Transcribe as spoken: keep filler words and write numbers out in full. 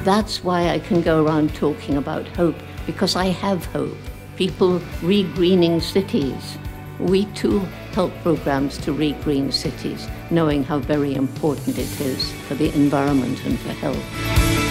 That's why I can go around talking about hope, because I have hope. People re-greening cities. We too help programs to re-green cities, knowing how very important it is for the environment and for health.